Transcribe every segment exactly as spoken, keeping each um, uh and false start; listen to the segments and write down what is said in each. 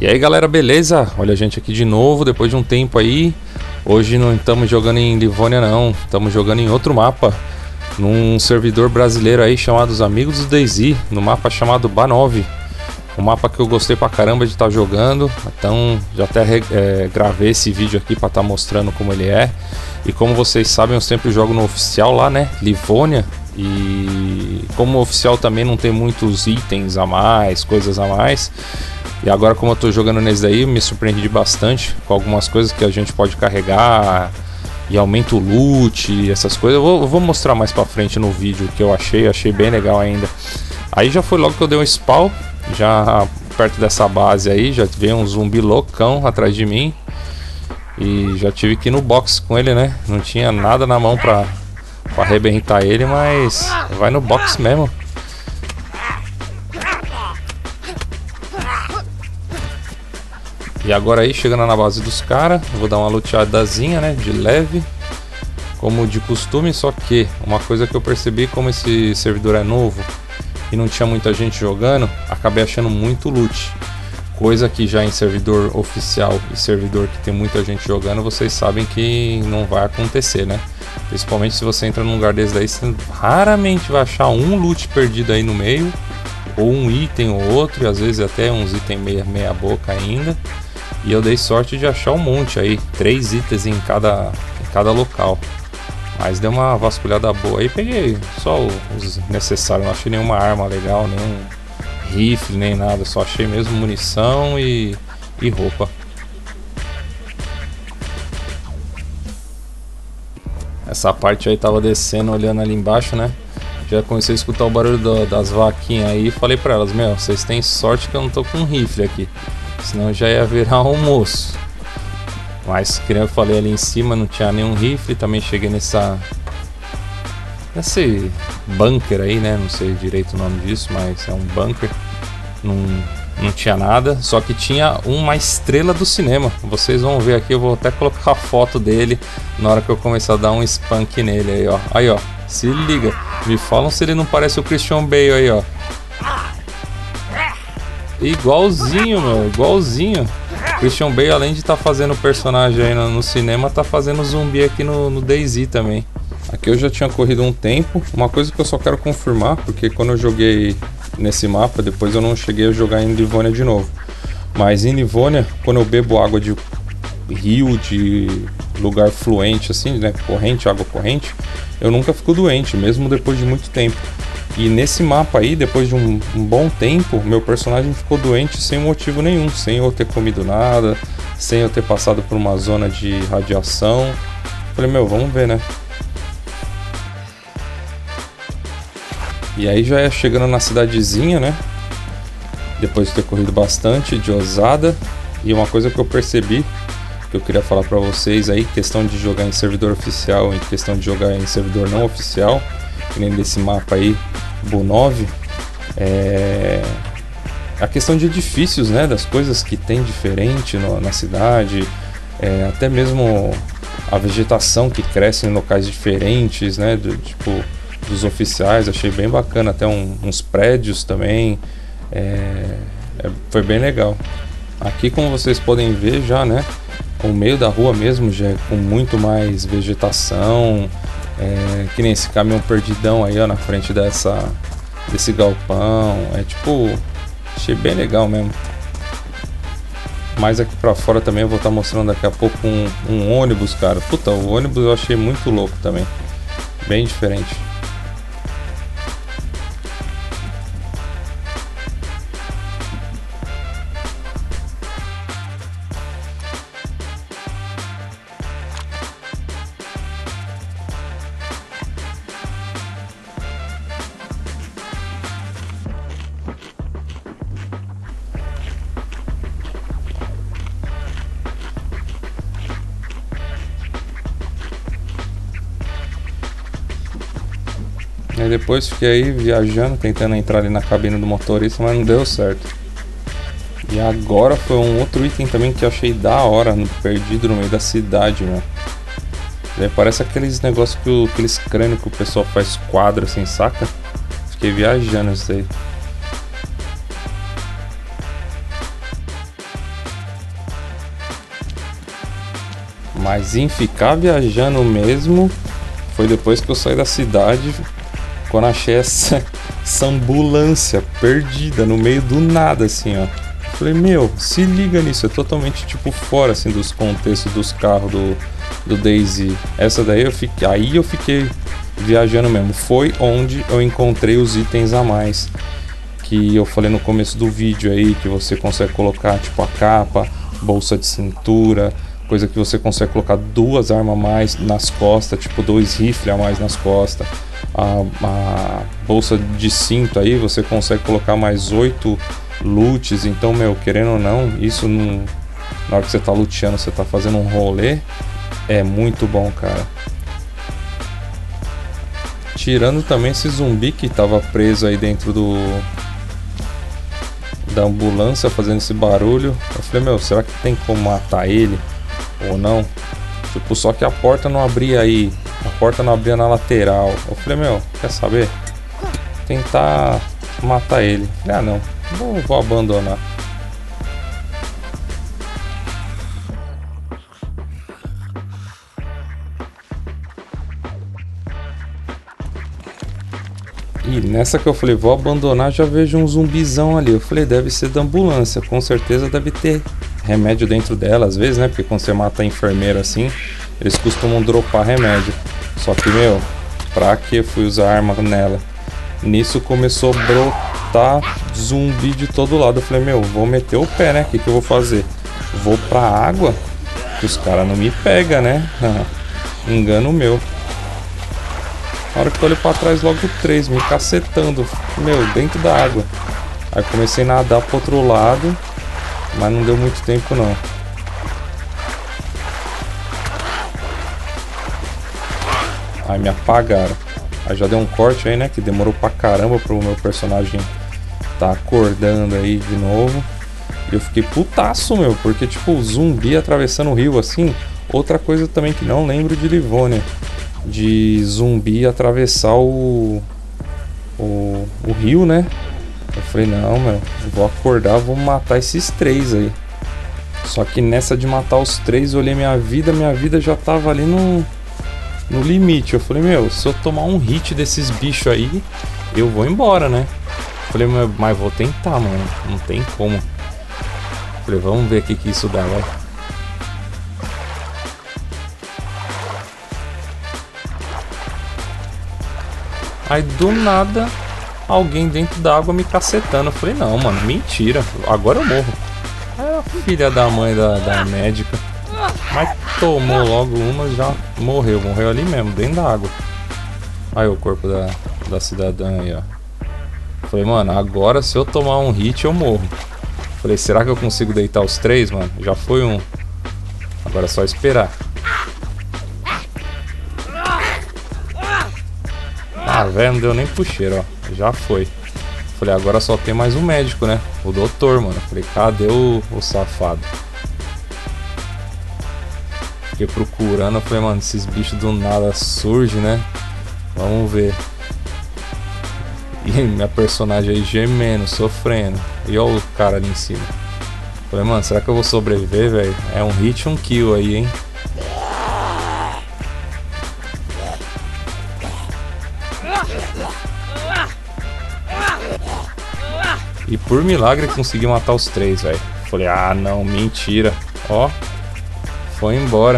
E aí galera, beleza? Olha a gente aqui de novo, depois de um tempo aí. Hoje não estamos jogando em Livônia não, estamos jogando em outro mapa, num servidor brasileiro aí chamado Os Amigos do DayZ, no mapa chamado B A nove. Um mapa que eu gostei pra caramba de estar jogando, então já até é, gravei esse vídeo aqui pra estar mostrando como ele é. E como vocês sabem, eu sempre jogo no oficial lá, né, Livônia. E como o oficial também não tem muitos itens a mais, coisas a mais. E agora como eu tô jogando nesse daí, me surpreendi bastante com algumas coisas que a gente pode carregar e aumenta o loot, essas coisas. Eu vou, eu vou mostrar mais pra frente no vídeo o que eu achei, achei bem legal ainda. Aí já foi logo que eu dei um spawn, já perto dessa base aí, já veio um zumbi loucão atrás de mim. E já tive que ir no box com ele, né? Não tinha nada na mão pra, pra arrebentar ele, mas vai no box mesmo. E agora aí, chegando na base dos caras, vou dar uma luteadazinha, né, de leve, como de costume, só que uma coisa que eu percebi, como esse servidor é novo e não tinha muita gente jogando, acabei achando muito loot. Coisa que já em servidor oficial e servidor que tem muita gente jogando, vocês sabem que não vai acontecer, né? Principalmente se você entra num lugar desse daí, você raramente vai achar um loot perdido aí no meio, ou um item ou outro, e às vezes até uns itens meia, meia boca ainda. E eu dei sorte de achar um monte aí, três itens em cada, em cada local. Mas deu uma vasculhada boa aí, peguei só os necessários, não achei nenhuma arma legal, nenhum rifle, nem nada, só achei mesmo munição e, e roupa. Essa parte aí tava descendo, olhando ali embaixo, né? Já comecei a escutar o barulho do, das vaquinhas aí e falei pra elas, meu, vocês têm sorte que eu não tô com um rifle aqui, senão já ia virar um almoço. Mas, como eu falei ali em cima, não tinha nenhum rifle. Também cheguei nessa... Nesse bunker aí, né? Não sei direito o nome disso, mas é um bunker. Não, não tinha nada, só que tinha uma estrela do cinema. Vocês vão ver aqui, eu vou até colocar a foto dele na hora que eu começar a dar um spunk nele aí, ó. Aí, ó, se liga. Me falam se ele não parece o Christian Bale aí, ó. Igualzinho, meu, igualzinho. Christian Bale, além de estar tá fazendo o personagem aí no, no cinema, tá fazendo zumbi aqui no, no DayZ também. Aqui eu já tinha corrido um tempo. Uma coisa que eu só quero confirmar, porque quando eu joguei nesse mapa, depois eu não cheguei a jogar em Livônia de novo. Mas em Livônia, quando eu bebo água de rio, de lugar fluente assim, né, corrente, água corrente, eu nunca fico doente, mesmo depois de muito tempo. E nesse mapa aí, depois de um, um bom tempo, meu personagem ficou doente sem motivo nenhum, sem eu ter comido nada, sem eu ter passado por uma zona de radiação. Falei, meu, vamos ver, né? E aí já é chegando na cidadezinha, né? Depois de ter corrido bastante, de ousada. E uma coisa que eu percebi, que eu queria falar pra vocês aí, questão de jogar em servidor oficial e questão de jogar em servidor não oficial, que nem desse mapa aí, B A nove, é a questão de edifícios, né, das coisas que tem diferente no, na cidade, é, até mesmo a vegetação que cresce em locais diferentes, né, do, tipo dos oficiais, achei bem bacana, até um, uns prédios também, é, é, foi bem legal. Aqui, como vocês podem ver já, né, o meio da rua mesmo já é com muito mais vegetação. É, que nem esse caminhão perdidão aí, ó, na frente dessa, desse galpão. É tipo, achei bem legal mesmo. Mas aqui pra fora também eu vou estar mostrando daqui a pouco um, um ônibus, cara. Puta, o ônibus eu achei muito louco também, bem diferente. Aí depois fiquei aí viajando, tentando entrar ali na cabine do motorista, mas não deu certo. E agora foi um outro item também que eu achei da hora, perdido no meio da cidade, mano. Daí parece aqueles negócios que o, aqueles crânios que o pessoal faz quadro assim, saca? Fiquei viajando isso aí. Mas em ficar viajando mesmo, foi depois que eu saí da cidade, quando achei essa, essa ambulância perdida no meio do nada, assim, ó. Falei, meu, se liga nisso, é totalmente tipo fora assim dos contextos dos carros do, do DayZ. Essa daí eu fiquei, aí eu fiquei viajando mesmo. Foi onde eu encontrei os itens a mais que eu falei no começo do vídeo aí, que você consegue colocar tipo a capa, bolsa de cintura, coisa que você consegue colocar duas armas a mais nas costas, tipo dois rifles a mais nas costas. A, a bolsa de cinto aí você consegue colocar mais oito loots. Então, meu, querendo ou não, isso não, na hora que você tá luteando, você tá fazendo um rolê, é muito bom, cara. Tirando também esse zumbi que tava preso aí dentro do da ambulância fazendo esse barulho, eu falei, meu, será que tem como matar ele ou não? Tipo, só que a porta não abria aí, a porta não abria na lateral. Eu falei, meu, quer saber? Tentar matar ele. Eu falei, ah não, vou, vou abandonar. E nessa que eu falei, vou abandonar, já vejo um zumbizão ali. Eu falei, deve ser da ambulância, com certeza deve ter remédio dentro dela, às vezes, né? Porque quando você mata a enfermeira assim, eles costumam dropar remédio. Só que, meu, pra que eu fui usar arma nela? Nisso começou a brotar zumbi de todo lado. Eu falei, meu, vou meter o pé, né? O que, que eu vou fazer? Vou pra água, que os caras não me pegam, né? Engano meu. Na hora que eu olho pra trás, logo três me cacetando, meu, dentro da água. Aí comecei a nadar pro outro lado, mas não deu muito tempo não. Aí me apagaram. Aí já deu um corte aí, né, que demorou pra caramba pro meu personagem tá acordando aí de novo. E eu fiquei putaço, meu, porque tipo, zumbi atravessando o rio assim. Outra coisa também que não lembro de Livonia, de zumbi atravessar o, o, o rio, né? Eu falei, não, meu, vou acordar, vou matar esses três aí. Só que nessa de matar os três, eu olhei minha vida, minha vida já tava ali no, no limite. Eu falei, meu, se eu tomar um hit desses bichos aí, eu vou embora, né? Eu falei, mas vou tentar, mano, não tem como. Eu falei, vamos ver o que que isso dá, vai. Aí do nada, alguém dentro da água me cacetando. Eu falei, não, mano, mentira, agora eu morro. Aí a filha da mãe da, da médica, mas tomou logo uma e já morreu. Morreu ali mesmo, dentro da água. Aí o corpo da, da cidadã aí, ó. Eu falei, mano, agora se eu tomar um hit eu morro. Eu falei, será que eu consigo deitar os três, mano? Já foi um. Agora é só esperar. Ah, velho, não deu nem pro cheiro, ó. Já foi. Falei, agora só tem mais um médico, né? O doutor, mano. Falei, cadê o, o safado? Fiquei procurando. Eu falei, mano, esses bichos do nada surgem, né? Vamos ver. E minha personagem aí gemendo, sofrendo. E olha o cara ali em cima. Falei, mano, será que eu vou sobreviver, velho? É um hit, um kill aí, hein? E por milagre consegui matar os três, velho. Falei, ah não, mentira. Ó, foi embora.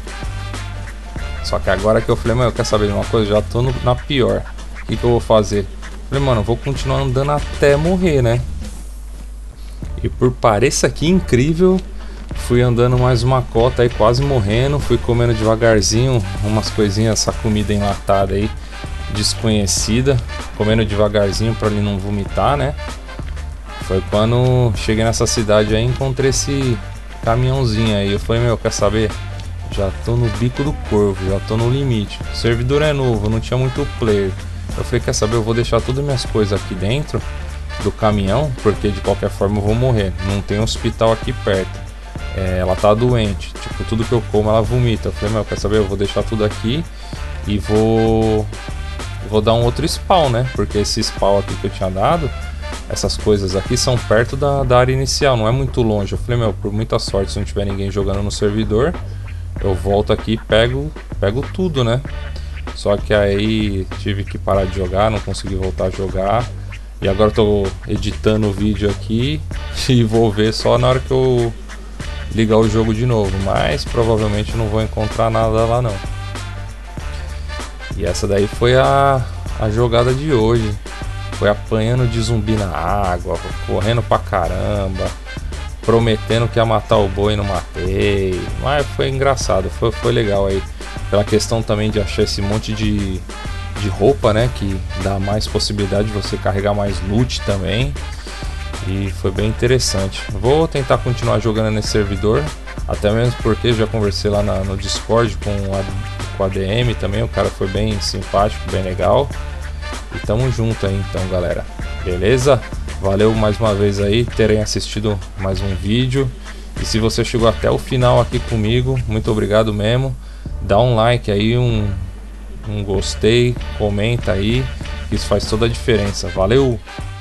Só que agora que eu falei, mano, quer saber de uma coisa? Já tô no, na pior. O que que eu vou fazer? Falei, mano, eu vou continuar andando até morrer, né? E por pareça que incrível, fui andando mais uma cota aí, quase morrendo. Fui comendo devagarzinho umas coisinhas, essa comida enlatada aí, desconhecida. Comendo devagarzinho pra ele não vomitar, né? Foi quando cheguei nessa cidade aí, encontrei esse caminhãozinho aí. Eu falei, meu, quer saber? Já tô no bico do corvo, já tô no limite. O servidor é novo, não tinha muito player. Eu falei, quer saber? Eu vou deixar todas as minhas coisas aqui dentro do caminhão, porque de qualquer forma eu vou morrer. Não tem hospital aqui perto. É, ela tá doente, tipo, tudo que eu como ela vomita. Eu falei, meu, quer saber? Eu vou deixar tudo aqui e vou... Vou dar um outro spawn, né? Porque esse spawn aqui que eu tinha dado, essas coisas aqui são perto da, da área inicial, não é muito longe. Eu falei, meu, por muita sorte, se não tiver ninguém jogando no servidor, eu volto aqui e pego, pego tudo, né? Só que aí tive que parar de jogar, não consegui voltar a jogar. E agora tô editando o vídeo aqui e vou ver só na hora que eu ligar o jogo de novo. Mas provavelmente não vou encontrar nada lá não. E essa daí foi a, a jogada de hoje. Foi apanhando de zumbi na água, correndo pra caramba, prometendo que ia matar o boi e não matei. Mas foi engraçado, foi, foi legal aí. Pela questão também de achar esse monte de, de roupa, né? Que dá mais possibilidade de você carregar mais loot também. E foi bem interessante. Vou tentar continuar jogando nesse servidor. Até mesmo porque já conversei lá na, no Discord com a, com a D M também. O cara foi bem simpático, bem legal. E tamo junto aí então, galera. Beleza? Valeu mais uma vez aí terem assistido mais um vídeo. E se você chegou até o final aqui comigo, muito obrigado mesmo. Dá um like aí, um, um gostei, comenta aí, isso faz toda a diferença. Valeu!